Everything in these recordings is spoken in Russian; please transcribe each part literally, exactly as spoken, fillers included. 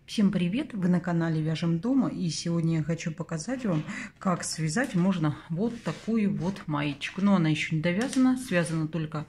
Всем привет! Вы на канале Вяжем дома, и сегодня я хочу показать вам, как связать можно вот такую вот маечку. Но она еще не довязана, связана только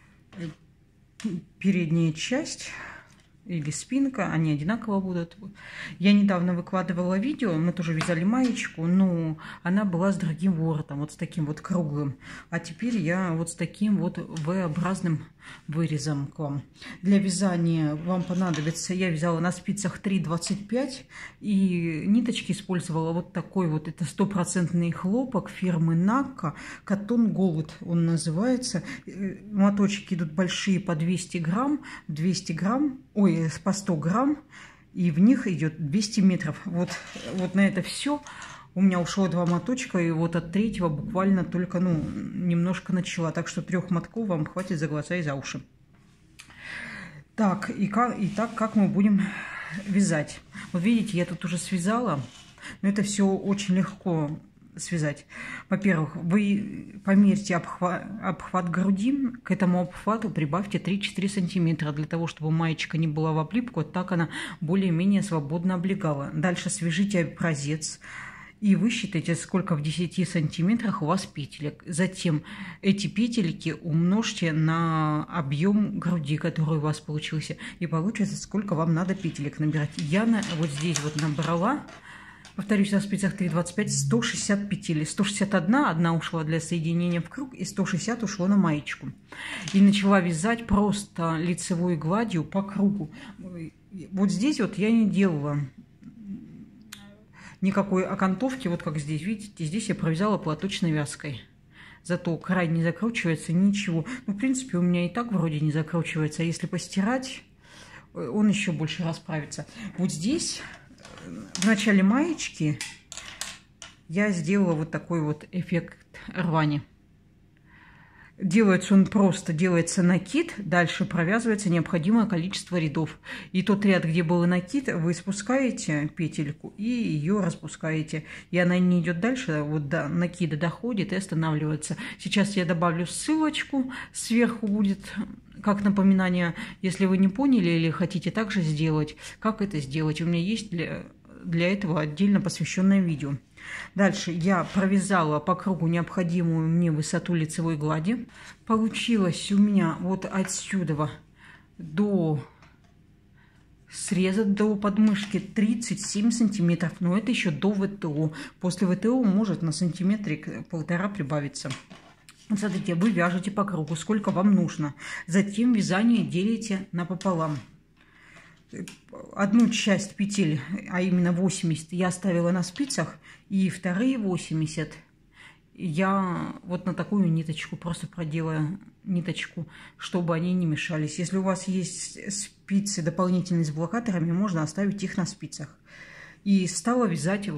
передняя часть или спинка, они одинаково будут. Я недавно выкладывала видео, мы тоже вязали маечку, но она была с другим воротом, вот с таким вот круглым. А теперь я вот с таким вот V-образным вырезом к вам. Для вязания вам понадобится, я вязала на спицах три двадцать пять, и ниточки использовала вот такой вот, это стопроцентный хлопок фирмы Накка, Cotton Gold он называется. Моточки идут большие по двести грамм, двести грамм, ой, по сто грамм, и в них идет двести метров. Вот, вот на это все у меня ушло два моточка, и вот от третьего буквально только, ну, немножко начала. Так что трех мотков вам хватит за глаза и за уши. Так, и, как, и так, как мы будем вязать. Вот видите, я тут уже связала, но это все очень легко связать. Во-первых, вы померьте обхват, обхват груди, к этому обхвату прибавьте три-четыре сантиметра, для того, чтобы маечка не была в облипку, так она более-менее свободно облегала. Дальше свяжите образец и высчитайте, сколько в десяти сантиметрах у вас петелек. Затем эти петельки умножьте на объем груди, который у вас получился, и получится, сколько вам надо петелек набирать. Я на, вот здесь вот набрала, повторюсь, на спицах три двадцать пять, сто шестьдесят петель. сто шестьдесят одна, одна ушла для соединения в круг, и сто шестьдесят ушло на маечку. И начала вязать просто лицевой гладью по кругу. Вот здесь вот я не делала никакой окантовки, вот как здесь, видите, здесь я провязала платочной вязкой. Зато край не закручивается, ничего. Ну, в принципе, у меня и так вроде не закручивается, а если постирать, он еще больше расправится. Вот здесь в начале маечки я сделала вот такой вот эффект рвани. Делается он просто, делается накид, дальше провязывается необходимое количество рядов. И тот ряд, где был накид, вы спускаете петельку и ее распускаете. И она не идет дальше, вот до накида доходит и останавливается. Сейчас я добавлю ссылочку, сверху будет как напоминание, если вы не поняли или хотите также сделать, как это сделать. У меня есть для, для этого отдельно посвященное видео. Дальше я провязала по кругу необходимую мне высоту лицевой глади. Получилось у меня вот отсюда до среза, до подмышки тридцать семь сантиметров. Но это еще до ВТО. После ВТО может на сантиметрик полтора прибавиться. Вот смотрите, вы вяжете по кругу, сколько вам нужно. Затем вязание делите напополам. Одну часть петель, а именно восемьдесят, я оставила на спицах, и вторые восемьдесят я вот на такую ниточку просто проделаю ниточку, чтобы они не мешались. Если у вас есть спицы дополнительные с блокаторами, можно оставить их на спицах. И стала вязать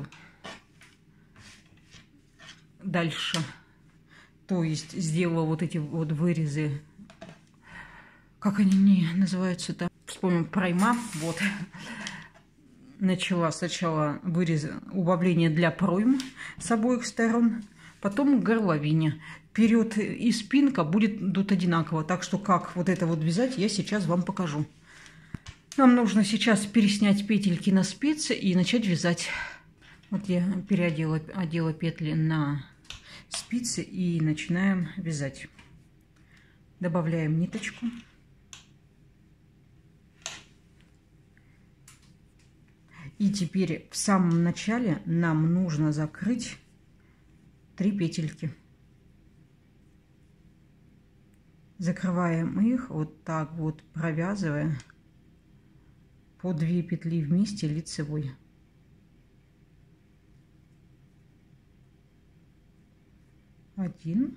дальше. То есть сделала вот эти вот вырезы, как они не называются-то? Вспомним, пройма, вот. Начала сначала вырез, убавление для пройм с обоих сторон, потом к горловине. Вперед и спинка будет идут одинаково, так что как вот это вот вязать, я сейчас вам покажу. Нам нужно сейчас переснять петельки на спицы и начать вязать. Вот я переодела одела петли на спицы и начинаем вязать. Добавляем ниточку. И теперь в самом начале нам нужно закрыть три петельки. Закрываем их вот так вот, провязывая по две петли вместе лицевой. Один.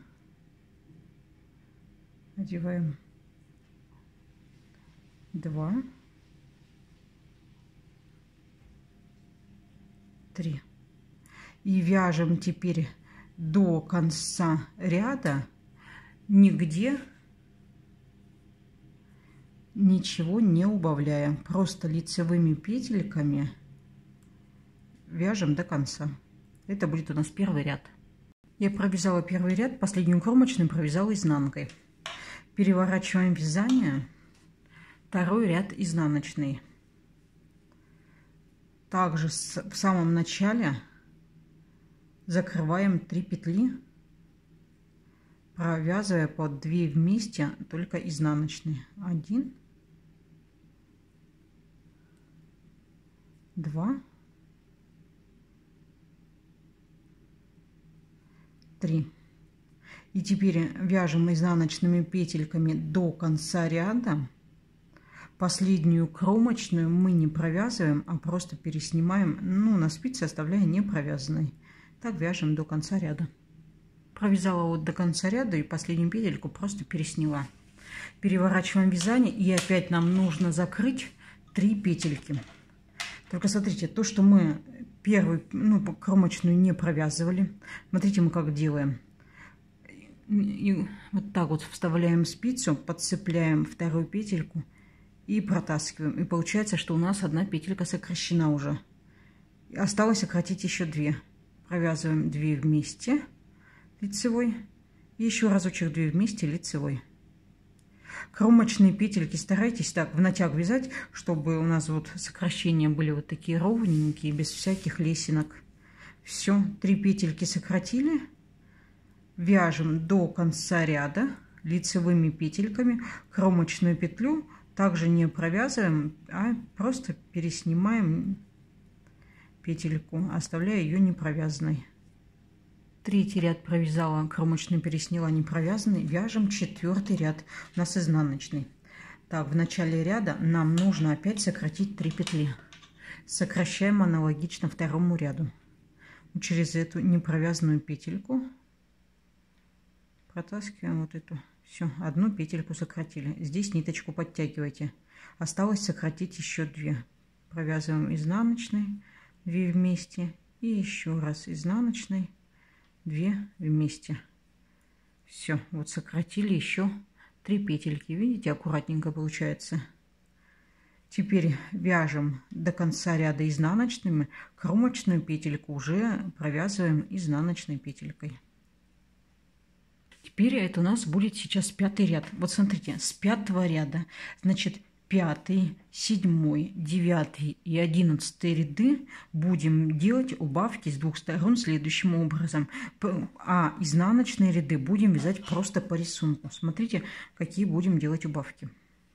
Одеваем. Два. Три. И вяжем теперь до конца ряда, нигде ничего не убавляя, просто лицевыми петельками вяжем до конца. Это будет у нас первый ряд. Я провязала первый ряд, последнюю кромочную провязала изнанкой. Переворачиваем вязание, второй ряд изнаночный. также в самом начале закрываем три петли, провязывая по две вместе, только изнаночные. Один, два, три. И теперь вяжем изнаночными петельками до конца ряда. Последнюю кромочную мы не провязываем, а просто переснимаем, ну, на спице оставляя не провязанной. Так вяжем до конца ряда. Провязала вот до конца ряда и последнюю петельку просто пересняла. Переворачиваем вязание, и опять нам нужно закрыть три петельки. Только смотрите, то, что мы первую, ну, кромочную не провязывали, смотрите, мы как делаем. И вот так вот вставляем спицу, подцепляем вторую петельку и протаскиваем. И получается, что у нас одна петелька сокращена уже. Осталось сократить еще две. Провязываем две вместе лицевой. И еще разочек две вместе лицевой. Кромочные петельки старайтесь так в натяг вязать, чтобы у нас вот сокращения были вот такие ровненькие, без всяких лесенок. Все, три петельки сократили. Вяжем до конца ряда лицевыми петельками. Кромочную петлю также не провязываем, а просто переснимаем петельку, оставляя ее не провязанной. Третий ряд провязала, кромочную пересняла не провязанный. Вяжем четвертый ряд, у нас изнаночный. Так, в начале ряда нам нужно опять сократить три петли. Сокращаем аналогично второму ряду. Через эту непровязанную петельку протаскиваем вот эту. Все, одну петельку сократили. Здесь ниточку подтягивайте. Осталось сократить еще две. Провязываем изнаночной, две вместе. И еще раз изнаночной, две вместе. Все, вот сократили еще три петельки. Видите, аккуратненько получается. Теперь вяжем до конца ряда изнаночными. Кромочную петельку уже провязываем изнаночной петелькой. Теперь это у нас будет сейчас пятый ряд. Вот смотрите, с пятого ряда, значит, пятый, седьмой, девятый и одиннадцатый ряды будем делать убавки с двух сторон следующим образом. А изнаночные ряды будем вязать просто по рисунку. Смотрите, какие будем делать убавки.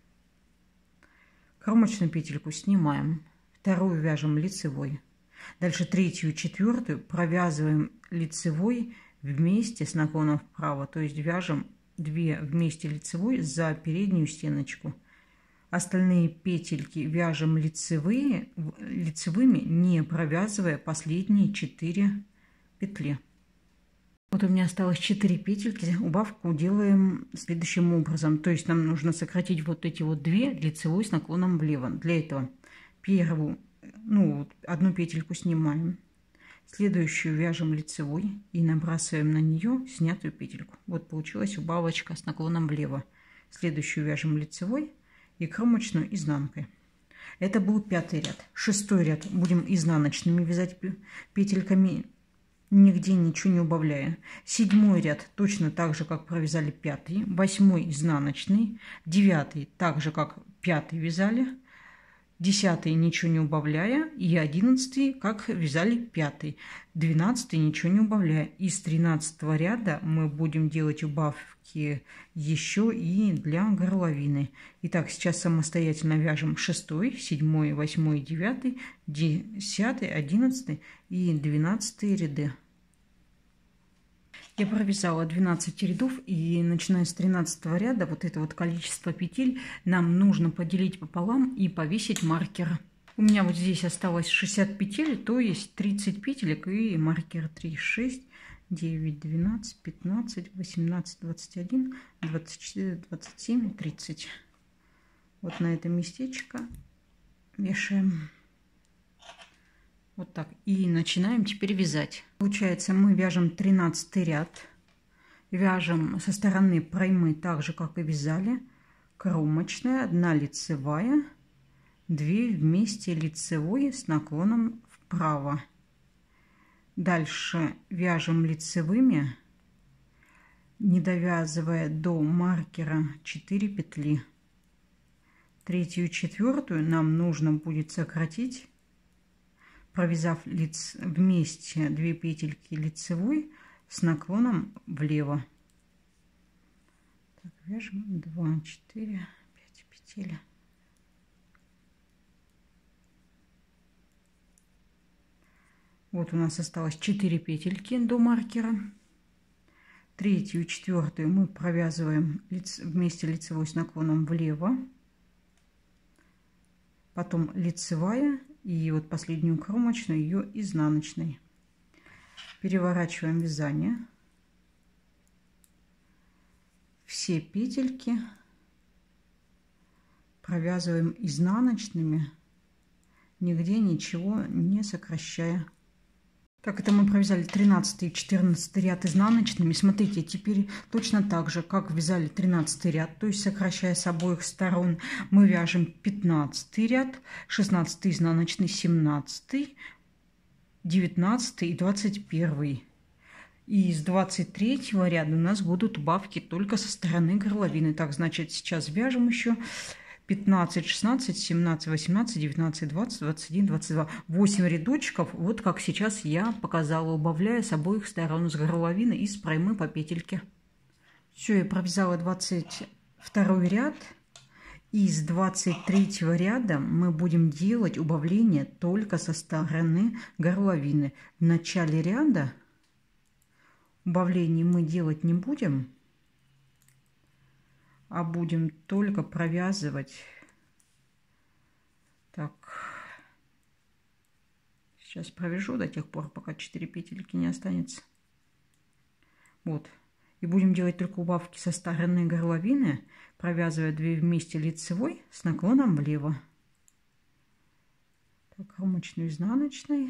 Кромочную петельку снимаем, вторую вяжем лицевой. Дальше третью и четвертую провязываем лицевой вместе с наклоном вправо, то есть вяжем две вместе лицевой за переднюю стеночку. Остальные петельки вяжем лицевые, лицевыми, не провязывая последние четыре петли. Вот у меня осталось четыре петельки, убавку делаем следующим образом, то есть нам нужно сократить вот эти вот две лицевой с наклоном влево. Для этого первую, ну, одну петельку снимаем. Следующую вяжем лицевой и набрасываем на нее снятую петельку. Вот получилась убавочка с наклоном влево. Следующую вяжем лицевой и кромочную изнанкой. Это был пятый ряд. Шестой ряд будем изнаночными вязать петельками, нигде ничего не убавляя. Седьмой ряд точно так же, как провязали пятый. Восьмой изнаночный. Девятый так же, как пятый вязали. Десятый ничего не убавляя, и одиннадцатый, как вязали пятый. Двенадцатый ничего не убавляя. Из тринадцатого ряда мы будем делать убавки еще и для горловины. Итак, сейчас самостоятельно вяжем шестой, седьмой, восьмой, девятый, десятый, одиннадцатый и двенадцатый ряды. Я провязала двенадцать рядов, и начиная с тринадцатого ряда вот это вот количество петель нам нужно поделить пополам и повесить маркер. У меня вот здесь осталось шестьдесят петель, то есть тридцать петелек и маркер три, шесть, девять, двенадцать, пятнадцать, восемнадцать, двадцать один, двадцать четыре, двадцать семь, тридцать. Вот на это местечко вешаем. Вот так. И начинаем теперь вязать. Получается, мы вяжем тринадцатый ряд. Вяжем со стороны проймы так же, как и вязали. Кромочная, одна лицевая, две вместе лицевой с наклоном вправо. Дальше вяжем лицевыми, не довязывая до маркера четыре петли. Третью и четвертую нам нужно будет сократить провязав лиц... вместе две петельки лицевой с наклоном влево. Так, вяжем два, четыре, пять петель. Вот у нас осталось четыре петельки до маркера. Третью и четвертую мы провязываем лиц... вместе лицевой с наклоном влево. Потом лицевая и вот последнюю кромочную ее изнаночной. Переворачиваем вязание. Все петельки провязываем изнаночными, нигде ничего не сокращая. Так, это мы провязали тринадцатый и четырнадцатый ряд изнаночными. Смотрите, теперь точно так же, как вязали тринадцатый ряд, то есть сокращая с обоих сторон, мы вяжем пятнадцатый ряд, шестнадцатый изнаночный, семнадцатый, девятнадцатый и двадцать первый. И из двадцать третьего ряда у нас будут убавки только со стороны горловины. Так, значит, сейчас вяжем еще пятнадцать, шестнадцать, семнадцать, восемнадцать, девятнадцать, двадцать, двадцать один, двадцать два. восемь рядочков, вот как сейчас я показала, убавляя с обоих сторон, с горловины и с проймы по петельке. Все, я провязала двадцать второй ряд. И с двадцать третьего ряда мы будем делать убавление только со стороны горловины. В начале ряда убавлений мы делать не будем, а будем только провязывать. Так, сейчас провяжу до тех пор, пока четыре петельки не останется. Вот. И будем делать только убавки со стороны горловины, провязывая две вместе лицевой с наклоном влево. Так, кромочную, изнаночной.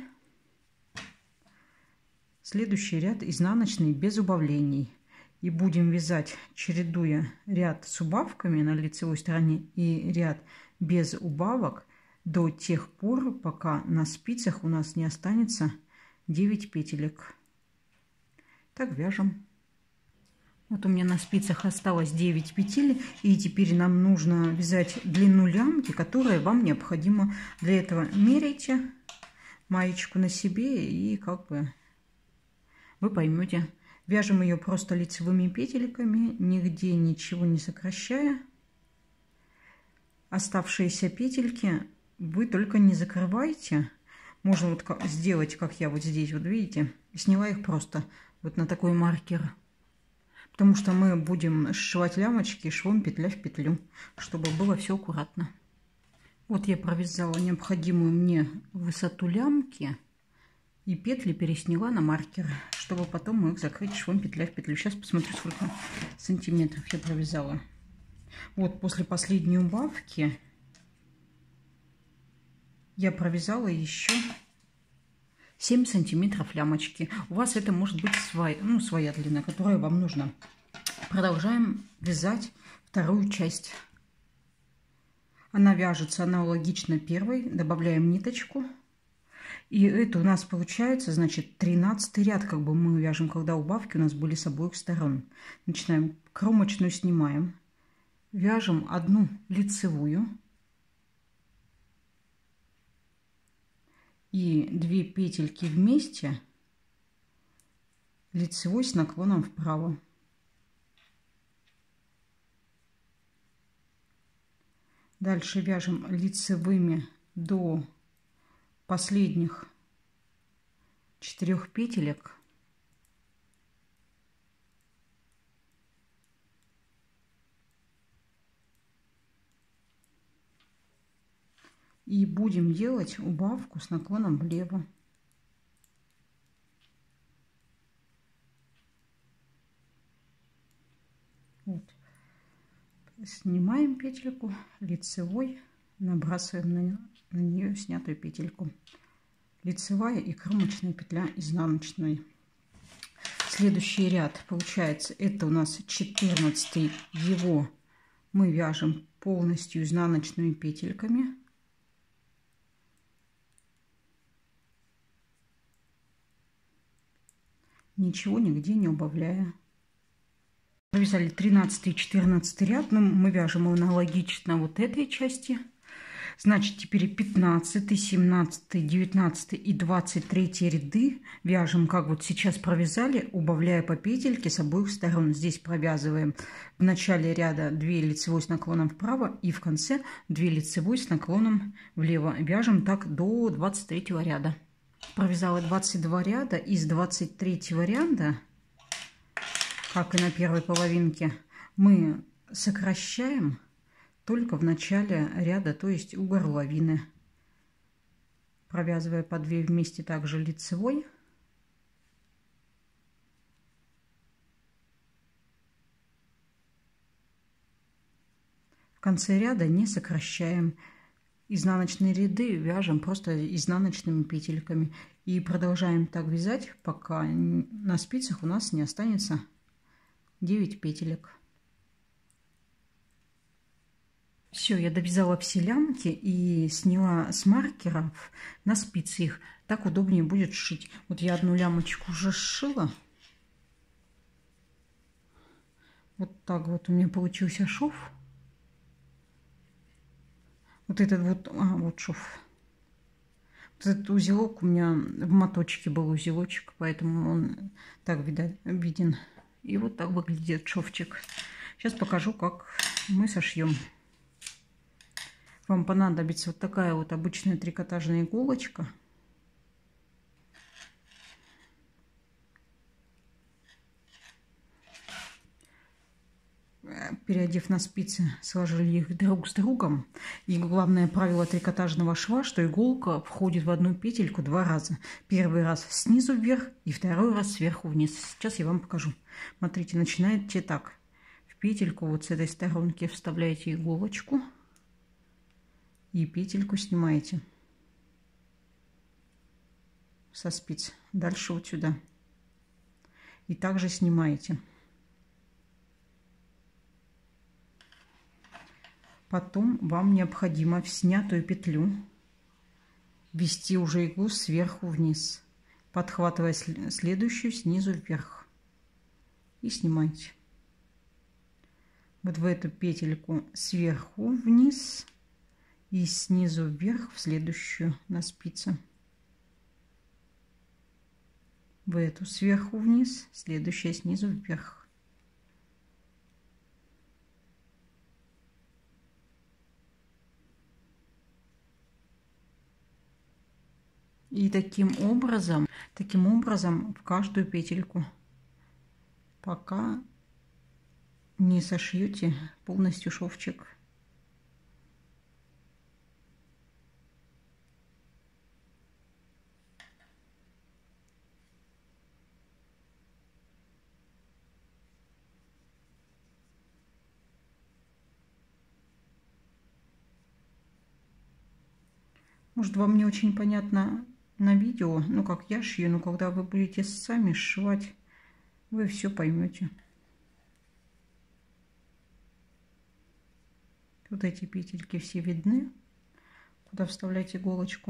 Следующий ряд изнаночный без убавлений. И будем вязать, чередуя ряд с убавками на лицевой стороне и ряд без убавок до тех пор, пока на спицах у нас не останется девять петелек. Так, вяжем. Вот у меня на спицах осталось девять петель, и теперь нам нужно вязать длину лямки, которая вам необходима. Для этого меряйте маечку на себе, и как бы вы поймете. Вяжем ее просто лицевыми петельками, нигде ничего не сокращая. Оставшиеся петельки вы только не закрывайте. Можно вот сделать, как я вот здесь, вот видите, сняла их просто вот на такой маркер. Потому что мы будем сшивать лямочки швом петля в петлю, чтобы было все аккуратно. Вот я провязала необходимую мне высоту лямки. И петли пересняла на маркер, чтобы потом их закрыть швом петля в петлю. Сейчас посмотрю, сколько сантиметров я провязала. Вот после последней убавки я провязала еще семь сантиметров лямочки. У вас это может быть своя, ну, своя длина, которая вам нужна. Продолжаем вязать вторую часть. Она вяжется аналогично первой. Добавляем ниточку. И это у нас получается, значит, тринадцатый ряд, как бы мы вяжем, когда убавки у нас были с обоих сторон. Начинаем, кромочную снимаем, вяжем одну лицевую и две петельки вместе лицевой с наклоном вправо. Дальше вяжем лицевыми до последних четырех петелек. И будем делать убавку с наклоном влево. Вот. Снимаем петельку лицевой, набрасываем на, на нее снятую петельку. Лицевая и кромочная петля изнаночной. Следующий ряд получается, это у нас четырнадцатый, его мы вяжем полностью изнаночными петельками. Ничего нигде не убавляя. Провязали тринадцатый и четырнадцатый ряд, но мы вяжем аналогично вот этой части. Значит, теперь пятнадцатый, семнадцатый, девятнадцатый и двадцать третий ряды вяжем, как вот сейчас провязали, убавляя по петельке с обоих сторон. Здесь провязываем в начале ряда две лицевой с наклоном вправо и в конце две лицевой с наклоном влево. Вяжем так до двадцать третьего ряда. Провязала двадцать два ряда. Из двадцать третьего ряда, как и на первой половинке, мы сокращаем только в начале ряда, то есть у горловины, провязывая по две вместе также лицевой. В конце ряда не сокращаем. Изнаночные ряды вяжем просто изнаночными петельками. И продолжаем так вязать, пока на спицах у нас не останется девять петелек. Все, я довязала все лямки и сняла с маркеров на спицы их. Так удобнее будет шить. Вот я одну лямочку уже сшила. Вот так вот у меня получился шов. Вот этот вот, а, вот шов. Вот этот узелок у меня в моточке был узелочек, поэтому он так виден. И вот так выглядит шовчик. Сейчас покажу, как мы сошьем. Вам понадобится вот такая вот обычная трикотажная иголочка. Переодев на спицы, сложили их друг с другом. И главное правило трикотажного шва, что иголка входит в одну петельку два раза. Первый раз снизу вверх и второй раз сверху вниз. Сейчас я вам покажу. Смотрите, начинаете так. В петельку вот с этой сторонки вставляете иголочку. И петельку снимаете со спиц. Дальше вот сюда. И также снимаете. Потом вам необходимо в снятую петлю ввести уже иглу сверху вниз, подхватывая следующую снизу вверх. И снимайте. Вот в эту петельку сверху вниз и снизу вверх в следующую на спице. В эту сверху вниз, следующая снизу вверх. И таким образом, таким образом в каждую петельку, пока не сошьете полностью шовчик. Может, вам не очень понятно на видео, ну как я шью, но когда вы будете сами сшивать, вы все поймете. Вот эти петельки все видны, куда вставлять иголочку.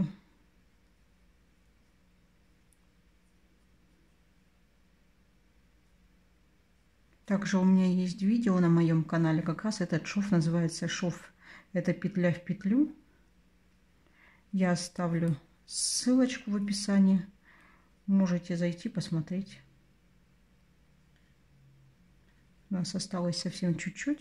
Также у меня есть видео на моем канале, как раз этот шов называется шов. Это петля в петлю. Я оставлю ссылочку в описании. Можете зайти посмотреть. У нас осталось совсем чуть-чуть.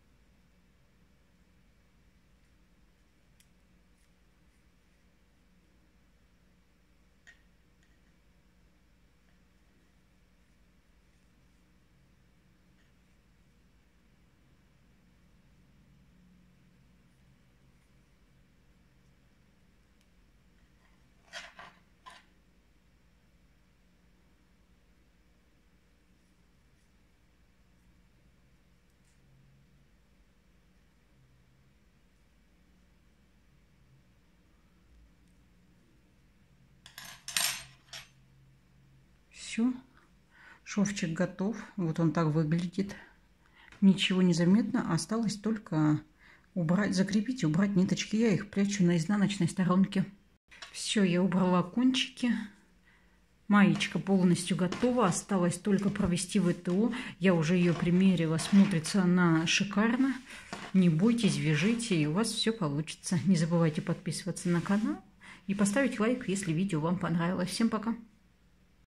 Все, шовчик готов. Вот он так выглядит. Ничего не заметно. Осталось только убрать, закрепить и убрать ниточки. Я их прячу на изнаночной сторонке. Все, я убрала кончики. Маечка полностью готова, осталось только провести вэ тэ о. Я уже ее примерила, смотрится она шикарно. Не бойтесь, вяжите, и у вас все получится. Не забывайте подписываться на канал и поставить лайк, если видео вам понравилось. Всем пока!